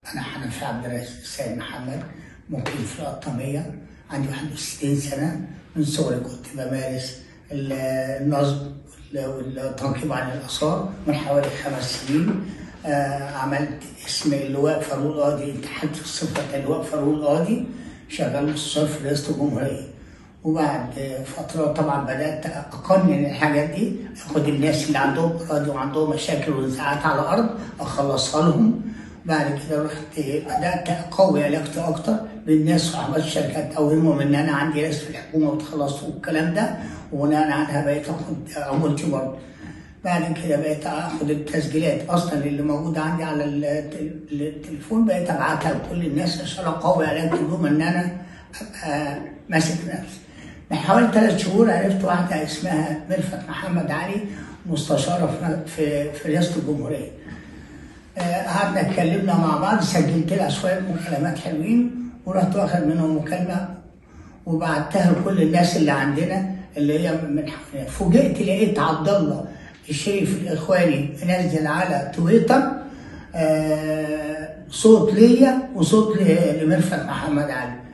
أنا حنفي عبد السيد محمد، مقيم في القطامية، عندي 61 سنة. من صغري كنت بمارس النصب والتنقيب عن الآثار. من حوالي 5 سنين عملت اسم اللواء فاروق القاضي، انتحلت في صفة اللواء فاروق القاضي، شغال مستشار في رئاسة الجمهورية. وبعد فترة طبعا بدأت أقنن الحاجات دي، أخد الناس اللي عندهم أراضي وعندهم مشاكل ونزاعات على الأرض أخلصها لهم. بعد كده رحت بدأت أقوي علاقتي أكتر بالناس صاحبات الشركات، أوهمهم إن أنا عندي ناس في الحكومة وتخلصوا والكلام ده، وبناء عنها بقيت آخد عمولتي برضه. بعد كده بقيت آخد التسجيلات أصلا اللي موجودة عندي على التليفون، بقيت أبعتها لكل الناس عشان أقوي علاقتي بهم إن أنا أبقى ماسك نفسي. من حوالي 3 شهور عرفت واحدة اسمها ميرفت محمد علي، مستشارة في رئاسة الجمهورية. قعدنا اتكلمنا مع بعض، سجلت لها شويه مكالمات حلوين، ورحت واخد منهم مكالمه وبعتها لكل الناس اللي عندنا اللي هي من حوالينا. فوجئت لقيت عبد الله الشريف الاخواني منزل على تويتر صوت ليا وصوت لميرفت محمد علي.